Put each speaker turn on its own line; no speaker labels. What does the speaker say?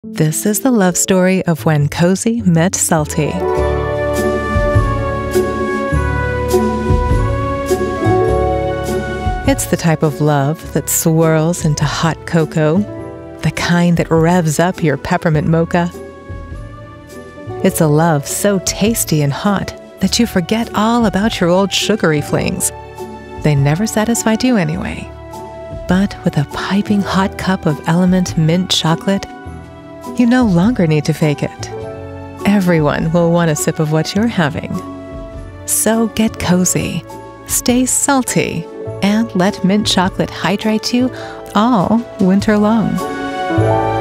This is the love story of when cozy met salty. It's the type of love that swirls into hot cocoa, the kind that revs up your peppermint mocha. It's a love so tasty and hot that you forget all about your old sugary flings. They never satisfied you anyway. But with a piping hot cup of LMNT Mint Chocolate, you no longer need to fake it. Everyone will want a sip of what you're having. So get cozy, stay salty, and let mint chocolate hydrate you all winter long.